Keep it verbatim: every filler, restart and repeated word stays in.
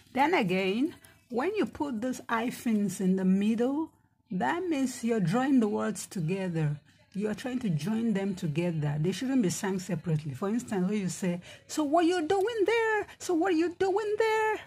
Then again, when you put those hyphens in the middle, that means you're drawing the words together. You're trying to join them together. They shouldn't be sang separately. For instance, when you say, so what are you doing there? So what are you doing there?